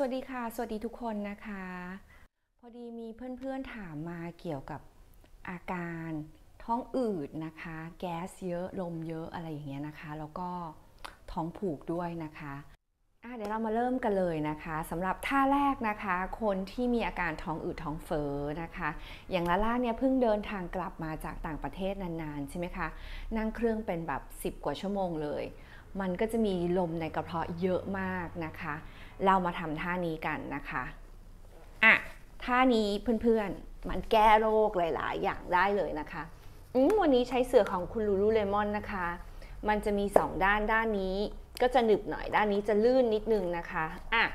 วัสดีค่ะสวัสดีทุกคนนะคะพอดีมีเพื่อนๆถามมาเกี่ยวกับอาการท้องอืดนะคะแก๊สเยอะลมเยอะอะไรอย่างเงี้ยนะคะแล้วก็ท้องผูกด้วยนะคะเดี๋ยวเรามาเริ่มกันเลยนะคะสำหรับท่าแรกนะคะคนที่มีอาการท้องอืดท้องเฟ้อนะคะอย่างลาล่าเนี่ยเพิ่งเดินทางกลับมาจากต่างประเทศนานๆใช่ไหมคะนั่งเครื่องเป็นแบบ10 กว่าชั่วโมงเลยมันก็จะมีลมในกระเพาะเยอะมากนะคะเรามาทำท่านี้กันนะคะท่านี้เพื่อนๆมันแก้โรคหลายๆอย่างได้เลยนะคะวันนี้ใช้เสื่อของคุณลูลูเลมอนนะคะมันจะมี2ด้านด้านนี้ก็จะหนึบหน่อยด้านนี้จะลื่นนิดนึงนะคะ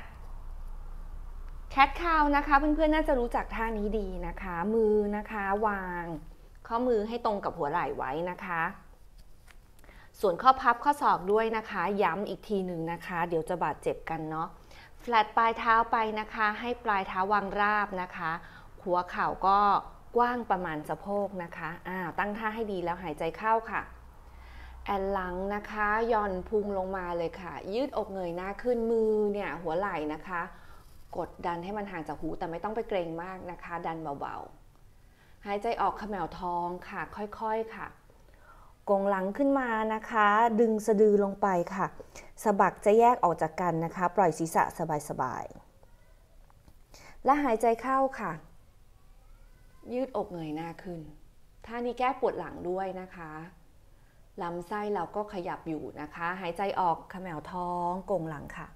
แคทคาวนะคะเพื่อนๆน่าจะรู้จักท่านี้ดีนะคะมือนะคะวางข้อมือให้ตรงกับหัวไหล่ไว้นะคะส่วนข้อพับข้อศอกด้วยนะคะย้ำอีกทีหนึ่งนะคะเดี๋ยวจะบาดเจ็บกันเนาะแฟลตปลายเท้าไปนะคะให้ปลายเท้าวางราบนะคะหัวเข่าก็กว้างประมาณสะโพกนะคะตั้งท่าให้ดีแล้วหายใจเข้าค่ะแอนหลังนะคะย่อนพุงลงมาเลยค่ะยืดอกเงยหน้าขึ้นมือเนี่ยหัวไหล่นะคะกดดันให้มันห่างจากหูแต่ไม่ต้องไปเกรงมากนะคะดันเบาๆหายใจออกเขม่าท้องค่ะค่อยๆค่ะกงหลังขึ้นมานะคะดึงสะดือลงไปค่ะสะบักจะแยกออกจากกันนะคะปล่อยศีรษะสบายๆและหายใจเข้าค่ะยืดอกเงยหน้าขึ้นท่านี้แก้ปวดหลังด้วยนะคะลำไส้เราก็ขยับอยู่นะคะหายใจออกเขม่าท้องกงหลังค่ะ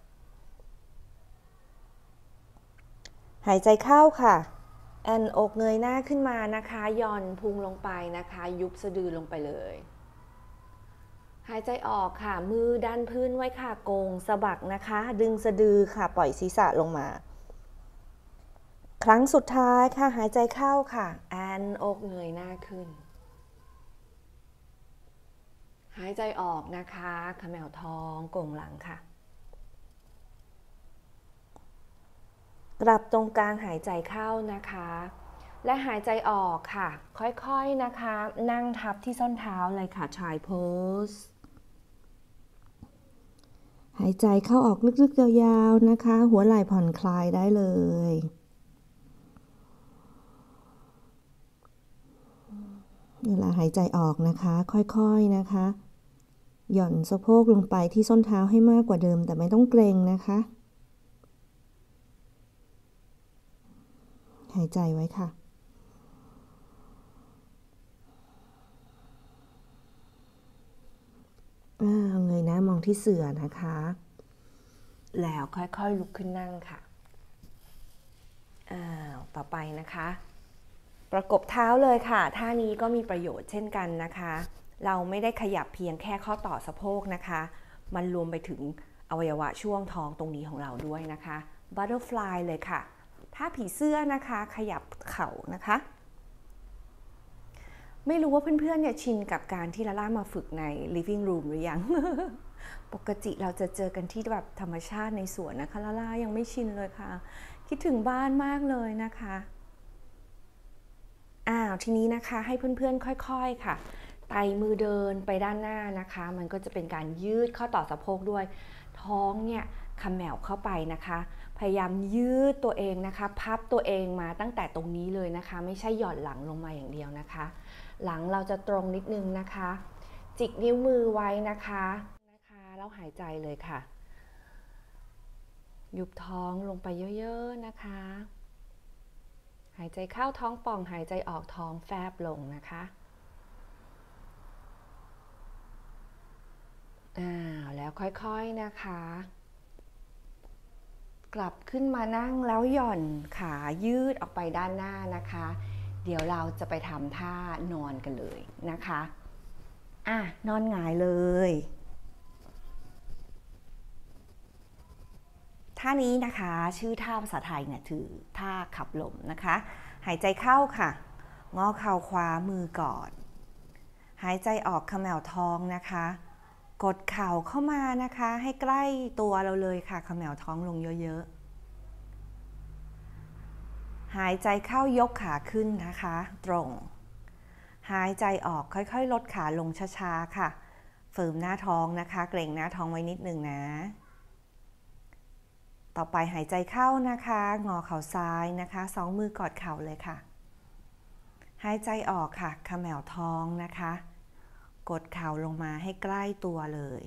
หายใจเข้าค่ะแอนอกเงยหน้าขึ้นมานะคะย่อนพุงลงไปนะคะยุบสะดือลงไปเลยหายใจออกค่ะมือดันพื้นไว้ค่ะโกงสะบักนะคะดึงสะดือค่ะปล่อยศีรษะลงมาครั้งสุดท้ายค่ะหายใจเข้าค่ะแอนอกเงยหน้าขึ้นหายใจออกนะคะเขม่าท้องโก่งหลังค่ะกลับตรงกลางหายใจเข้านะคะและหายใจออกค่ะค่อยๆนะคะนั่งทับที่ส้นเท้าเลยค่ะ Try poseหายใจเข้าออกลึกๆยาวๆนะคะหัวไหล่ผ่อนคลายได้เลยเวลาหายใจออกนะคะค่อยๆนะคะหย่อนสะโพกลงไปที่ส้นเท้าให้มากกว่าเดิมแต่ไม่ต้องเกรงนะคะหายใจไว้ค่ะเงยหน้ามองที่เสื่อนะคะแล้วค่อยๆลุกขึ้นนั่งค่ะต่อไปนะคะประกบเท้าเลยค่ะท่านี้ก็มีประโยชน์เช่นกันนะคะเราไม่ได้ขยับเพียงแค่ข้อต่อสะโพกนะคะมันรวมไปถึงอวัยวะช่วงท้องตรงนี้ของเราด้วยนะคะ Butterfly เลยค่ะท่าผีเสื้อนะคะขยับเข่านะคะไม่รู้ว่าเพื่อนๆเนี่ยชินกับการที่ลาล่ามาฝึกใน living room หรือยัง ปกติเราจะเจอกันที่แบบธรรมชาติในสวนนะคะลาล่ายังไม่ชินเลยค่ะคิดถึงบ้านมากเลยนะคะทีนี้นะคะให้เพื่อนๆค่อยๆค่ะไต่มือเดินไปด้านหน้านะคะมันก็จะเป็นการยืดข้อต่อสะโพกด้วยท้องเนี่ยขมแมวเข้าไปนะคะพยายามยืดตัวเองนะคะพับตัวเองมาตั้งแต่ตรงนี้เลยนะคะไม่ใช่หย่อนหลังลงมาอย่างเดียวนะคะหลังเราจะตรงนิดนึงนะคะจิกนิ้วมือไว้นะคะแล้วหายใจเลยค่ะยุบท้องลงไปเยอะๆนะคะหายใจเข้าท้องป่องหายใจออกท้องแฟบลงนะคะแล้วค่อยๆนะคะกลับขึ้นมานั่งแล้วหย่อนขายืดออกไปด้านหน้านะคะเดี๋ยวเราจะไปทำท่านอนกันเลยนะคะนอนหงายเลยท่านี้นะคะชื่อท่าภาษาไทยเนี่ยคือท่าขับลมนะคะหายใจเข้าค่ะงอเข่าขวามือกอดหายใจออกเขม่าท้องนะคะกดเข่าเข้ามานะคะให้ใกล้ตัวเราเลยค่ะเขม่าท้องลงเยอะๆหายใจเข้ายกขาขึ้นนะคะตรงหายใจออกค่อยๆลดขาลงช้าๆค่ะฝืนหน้าท้องนะคะเกร็งหน้าท้องไว้นิดนึงนะต่อไปหายใจเข้านะคะงอเข่าซ้ายนะคะสองมือกอดเข่าเลยค่ะหายใจออกค่ะเขม่าท้องนะคะกดเข่าลงมาให้ใกล้ตัวเลย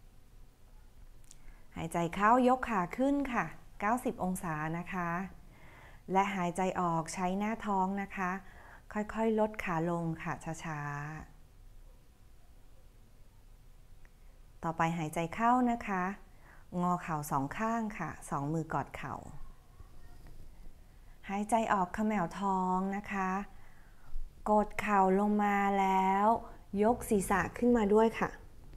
หายใจเข้ายกขาขึ้นค่ะ90องศานะคะและหายใจออกใช้หน้าท้องนะคะค่อยๆลดขาลงค่ะช้าๆต่อไปหายใจเข้านะคะงอเข่าสองข้างค่ะสองมือกอดเข่าหายใจออกเขม่าท้องนะคะกดเข่าลงมาแล้วยกศีรษะขึ้นมาด้วยค่ะ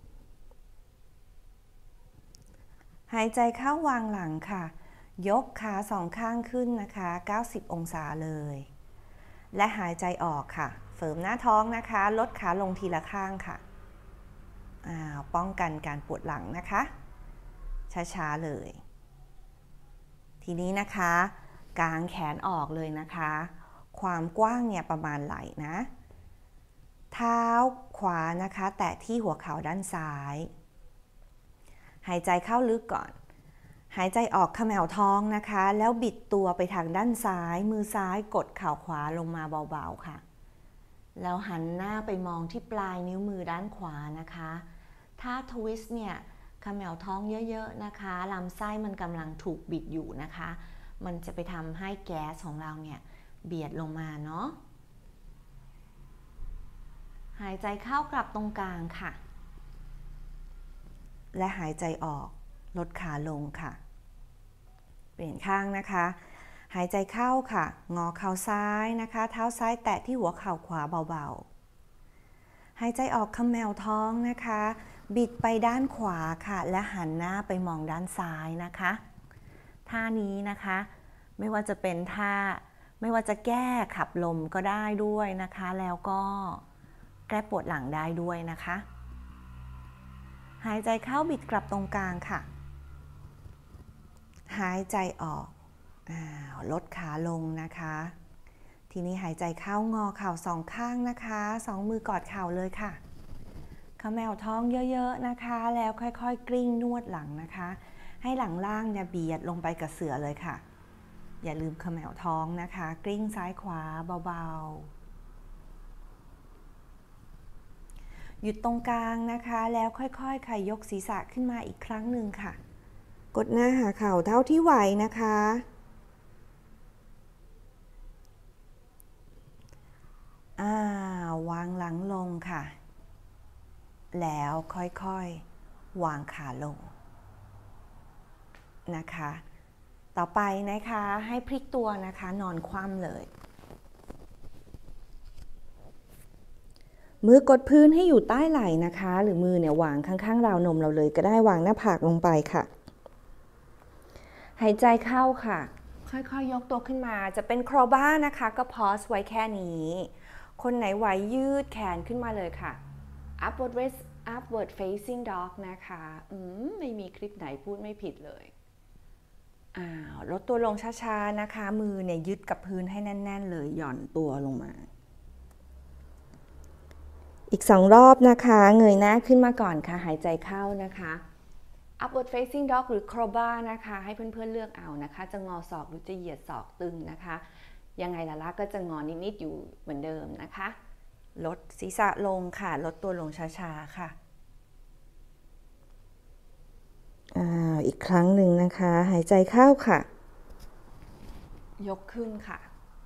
หายใจเข้าวางหลังค่ะยกขาสองข้างขึ้นนะคะ90องศาเลยและหายใจออกค่ะเฟิร์มหน้าท้องนะคะลดขาลงทีละข้างค่ะป้องกันการปวดหลังนะคะช้าๆเลยทีนี้นะคะกางแขนออกเลยนะคะความกว้างเนี่ยประมาณไหล่นะเท้าขวานะคะแตะที่หัวเข่าด้านซ้ายหายใจเข้าลึกก่อนหายใจออกเขม่าท้องนะคะแล้วบิดตัวไปทางด้านซ้ายมือซ้ายกดเข่าขวาลงมาเบาๆค่ะแล้วหันหน้าไปมองที่ปลายนิ้วมือด้านขวานะคะถ้าทวิสต์เนี่ยเขม่าท้องเยอะๆนะคะลำไส้มันกำลังถูกบิดอยู่นะคะมันจะไปทำให้แก๊สของเราเนี่ยเบียดลงมาเนาะหายใจเข้ากลับตรงกลางค่ะและหายใจออกลดขาลงค่ะเปลี่ยนข้างนะคะหายใจเข้าค่ะงอเข่าซ้ายนะคะเท้าซ้ายแตะที่หัวเข่าขวาเบาๆหายใจออกเขม่าท้องนะคะบิดไปด้านขวาค่ะและหันหน้าไปมองด้านซ้ายนะคะท่านี้นะคะไม่ว่าจะเป็นท่าไม่ว่าจะแก้ขับลมก็ได้ด้วยนะคะแล้วก็แก้ปวดหลังได้ด้วยนะคะหายใจเข้าบิดกลับตรงกลางค่ะหายใจออกลดขาลงนะคะทีนี้หายใจเข้างอเข่าสองข้างนะคะสองมือกอดเข่าเลยค่ะเขม่าท้องเยอะๆนะคะแล้วค่อยๆกลิ้งนวดหลังนะคะให้หลังล่างเนี่ยเบียดลงไปกับเสื่อเลยค่ะอย่าลืมเขม่าท้องนะคะกลิ้งซ้ายขวาเบาๆหยุดตรงกลางนะคะแล้วค่อยๆค่ะยกศีรษะขึ้นมาอีกครั้งหนึ่งค่ะกดหน้าหาเข่าเท่าที่ไหวนะคะวางหลังลงค่ะแล้วค่อยๆวางขาลงนะคะต่อไปนะคะให้พลิกตัวนะคะนอนคว่ำเลยมือกดพื้นให้อยู่ใต้ไหล่นะคะหรือมือเนี่ยวางข้างๆราวนมเราเลยก็ได้วางหน้าผากลงไปค่ะหายใจเข้าค่ะค่อยๆยกตัวขึ้นมาจะเป็นโครบ้านะคะก็พอสไว้แค่นี้คนไหนไหวยืดแขนขึ้นมาเลยค่ะ upward facing dog นะคะไม่มีคลิปไหนพูดไม่ผิดเลยลดตัวลงช้าๆนะคะมือเนี่ยยึดกับพื้นให้แน่นๆเลยหย่อนตัวลงมาอีก2รอบนะคะเงยหน้าขึ้นมาก่อนค่ะหายใจเข้านะคะ upward facing dog หรือ cobra นะคะให้เพื่อนๆเลือกเอานะคะจะงอศอกหรือจะเหยียดศอกตึงนะคะยังไงล่ะก็จะงอนิดๆอยู่เหมือนเดิมนะคะลดศีรษะลงค่ะลดตัวลงช้าๆค่ะอีกครั้งหนึ่งนะคะหายใจเข้าค่ะยกขึ้นค่ะ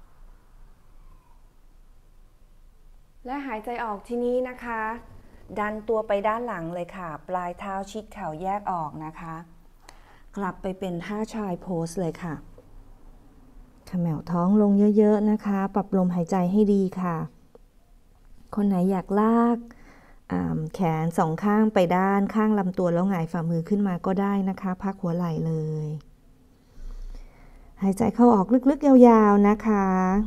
และหายใจออกทีนี้นะคะดันตัวไปด้านหลังเลยค่ะปลายเท้าชิดเข่าแยกออกนะคะกลับไปเป็นท่าชายโพสเลยค่ะเขม่าท้องลงเยอะๆนะคะปรับลมหายใจให้ดีค่ะคนไหนอยากลากแขนสองข้างไปด้านข้างลำตัวแล้วหงายฝ่ามือขึ้นมาก็ได้นะคะพักหัวไหล่เลยหายใจเข้าออกลึกๆยาวๆนะคะ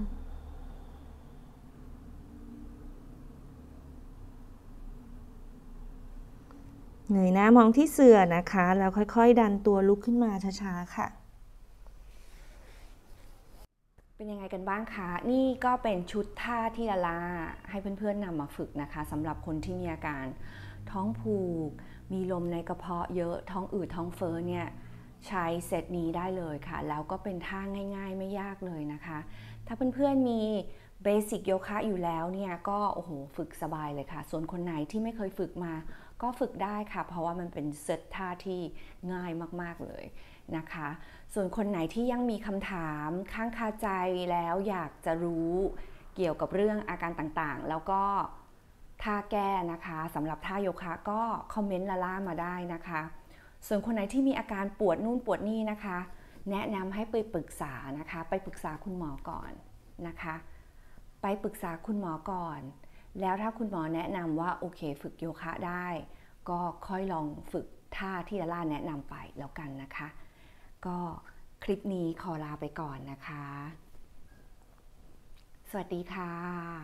เงยหน้ามองที่เสื่อนะคะแล้วค่อยๆดันตัวลุกขึ้นมาช้าๆค่ะเป็นยังไงกันบ้างคะนี่ก็เป็นชุดท่าที่ลาให้เพื่อนๆนำมาฝึกนะคะสำหรับคนที่มีอาการท้องผูกมีลมในกระเพาะเยอะท้องอืดท้องเฟ้อเนี่ยใช้เซตนี้ได้เลยค่ะแล้วก็เป็นท่าง่ายๆไม่ยากเลยนะคะถ้าเพื่อนๆมีเบสิกโยคะอยู่แล้วเนี่ยก็โอ้โหฝึกสบายเลยค่ะส่วนคนไหนที่ไม่เคยฝึกมาก็ฝึกได้ค่ะเพราะว่ามันเป็นเซตท่าที่ง่ายมากๆเลยนะคะส่วนคนไหนที่ยังมีคำถามค้างคาใจแล้วอยากจะรู้เกี่ยวกับเรื่องอาการต่างๆแล้วก็ท่าแก้นะคะสำหรับท่าโยคะก็คอมเมนต์ล่ามาได้นะคะส่วนคนไหนที่มีอาการปวดนู่นปวดนี่นะคะแนะนำให้ไปปรึกษานะคะไปปรึกษาคุณหมอก่อนนะคะไปปรึกษาคุณหมอก่อนแล้วถ้าคุณหมอแนะนำว่าโอเคฝึกโยคะได้ก็ค่อยลองฝึกท่าที่ล่าแนะนำไปแล้วกันนะคะก็คลิปนี้ขอลาไปก่อนนะคะสวัสดีค่ะ